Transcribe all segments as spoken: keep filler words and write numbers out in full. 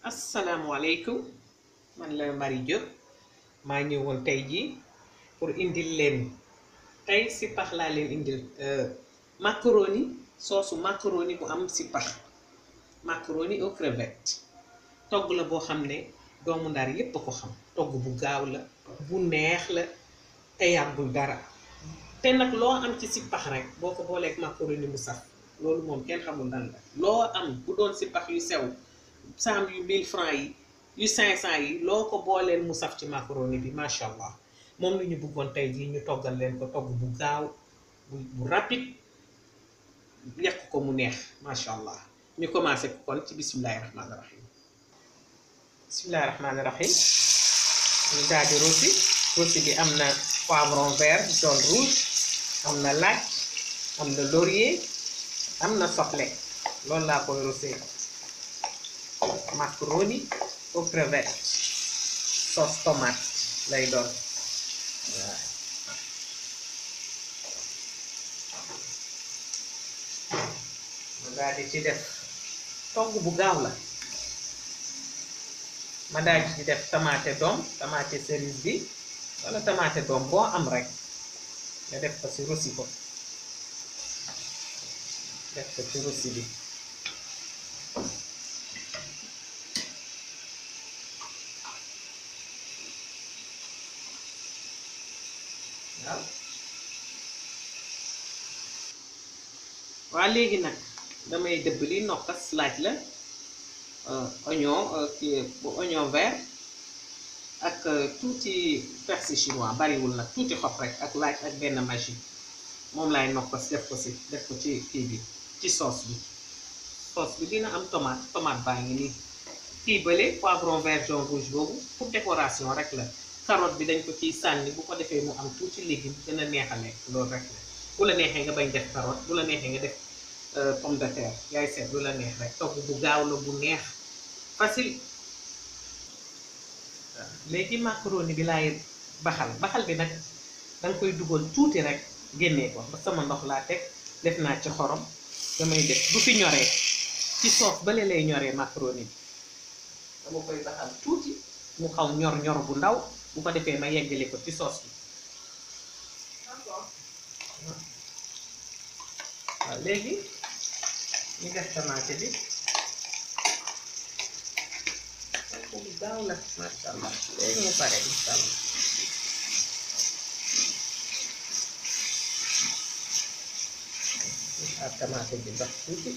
Assalamualaikum, man la Marie Diop maa ñëwoon tey jii pour indil leen tey sipax laa leen indil macaroni soosu macaroni bu am sipax macaroni aux crevettes togg la boo xam ne doomu Ndar yépp a ko xam togg bu gaaw la bu neex la te yàggul dara te nag loo am ci sipax rek boo ko booleeg macaroni mu saf loolu moom kenn xamul lan la loo am bu doon sipax yu sew cent yu mille francs yi yu cinq cent yi loo ko booleen mu saf ci macaroni bi macha allah moom la ñu bëggoon tey jii ñu toggal leen ko togg bu gaaw bu bu rapide yekk ko mu neex macha allah ñu commencé ko kon ci bismillahi rahmaani rahim bismillahi rahmaani rahim ñu daal di rosi rosi bi am na poivron vert jaune rouge am na laaj am na laurier am na soble loolu laa koy rosé macaroni aux crevettes sauce tomate lay doon waaw ma daal di ci def togg bu gaaw la ma daal di ci def tomate doom tomate cerise bi wala tomate doom boo am rek nga def ko ci rosi ko def ko ci rosi bi waaw waa léegi nag damay dëbb li nokkas laaj la oignon kii bu oignon vert ak tuuti persil chinois bariwul nag tuuti xob rek ak laaj ak benn magi moom laay nokkas def ko si def ko ci kii bi ci sauce bi sauce bi dina am tomate tomate baa ngi nii kii bële poivron vert jaune rouge boobu pour décoration rek la carotte bi dañ ko ciy sànni bu ko defee mu am tuuti légume gën a neex a lekk loolu rek la bu la neexee nga bañ def carotte bu la neexee nga def pomme de terre yaay seet lu la neex rek togg bu gaaw la bu neex facile waaw léegi macaroni bi laay baxal baxal bi nag danga koy dugal tuuti rek génnee ko ba sama ndox laa teg def naa ci xorom damay def du fi ñoree ci soos bale lay ñoree macaroni bi dama koy baxal tuuti mu xaw ñor ñor bu ndaw bu ko defee ma yeggale ko ci soos bi waaw léegi ñu def tomate bi bu gaaw la masha allah léegi mu pare insha allah ak tomate bi ndox tuuti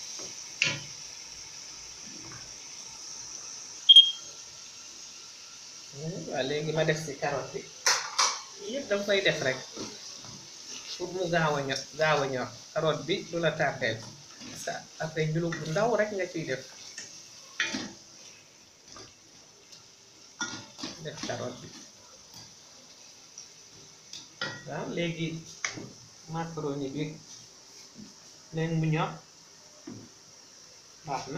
waaw léegi ma def ci carotte bi yëpp danga koy def rek pour mu gaaw a ñor gaaw a ñor carotte bi du la tardeel sa après njulug bu ndaw rek nga ciy def def carotte bi waaw léegi macaroni bi leen mu ñor baax na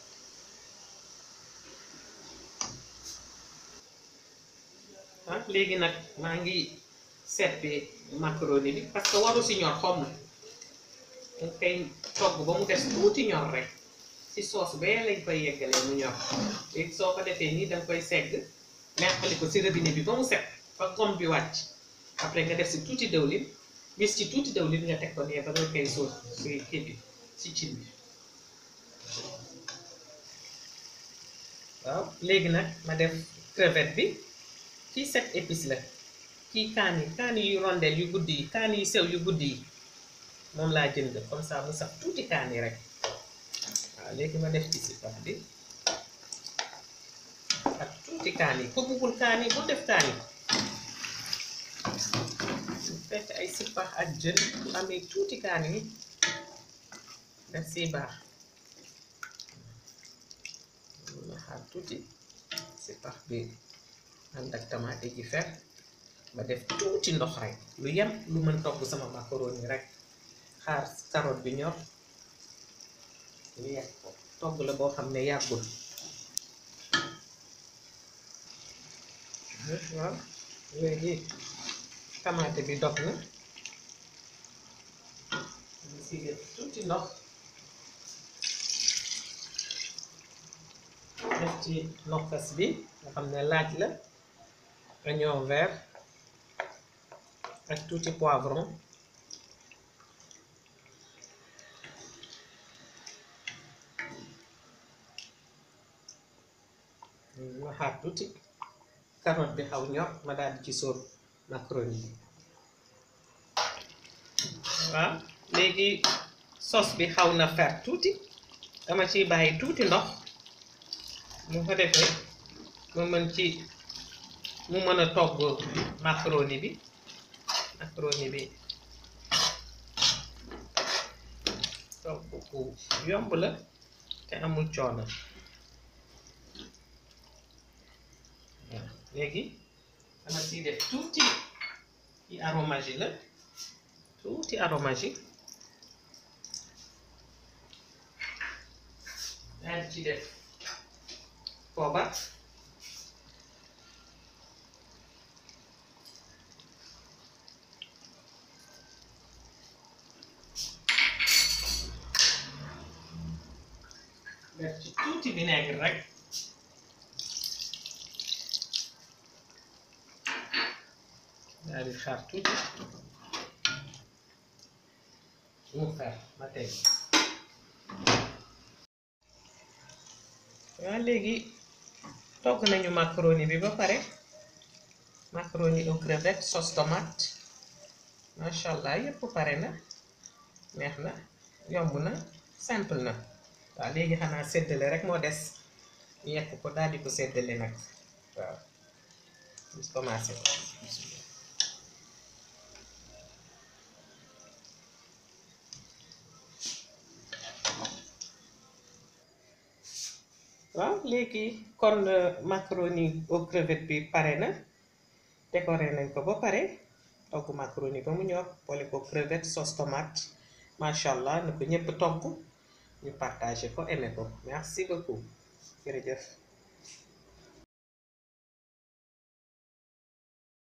ah léegi nag maa ngi seppi macaroni bi parce que waru si ñor xomm dañ koy togg ba mu des tuuti ñor rek ci soos bee lañ koy yeggalee mu ñor léegi soo ko defee nii danga koy segg neexali ko ci robinet bi ba mu set fa gom bi wàcc après nga def si tuuti dëwlin bis ci tuuti dëwlin nga teg ko nee ba nga koy soos si kii bi ci cin bi waaw léegi nag ma def crevette bi kii sept épices la kii kaani kaani yu rondel yu guddi yi kaani yu sew yu guddi yi moom laa jënd comme ça mu sax tuuti kaani rek waaw léegi ma def ci sipax bi ak tuuti kaani ko buggul kaani bu def kaani bu fekk ay sipax ak jën bu amee tuuti kaani yi def si baax ma xaar tuuti sipax bi ànd ak tomate ji fer ma def tuuti ndox rek lu yem lu mën togg sama macaroni rek xaar carotte bi ñor ñu yegg ko togg la boo xam ne yàggul waaw léegi tomate bi dog na ñu si def tuuti ndox def ci nokkas bi nga xam ne laaj la, oignon vert ak tuuti poivron, ma xaar tuuti carotte bi xaw ñor ma daal di ci sóor macaroni bi. waaw léegi sos bi xaw na fer tuuti, dama ciy bàyyi tuuti ndox mu ko defee ma mën ci mu mën a togg macaroni bi macaroni bi togg ku yomb la te amul coono. waaw léegi dama ciy def tuuti ci aromage la tuuti aromage daal ci def poobar, def ci tuuti vinaigre rek, daal di xaar tuuti mu fer ma teg. waaw léegi togg nañu macaroni bi ba pare, macaroni aux crevettes sauce tomate, macha allah yépp pare na, neex na, yomb na, simple na. waaw léegi xanaa séddale rek moo des, yekk ko daal di ko séddale nag. waaw ñu commencé ko. waaw léegi kon macaroni aux crevettes bi pare na, décoré nañ ko ba pare, togg macaroni ba mu ñor boole ko crevette sauce tomate, macha allah na ko ñépp togg, ñu partagé ko aimé ko. merci beaucoup jërëjëf.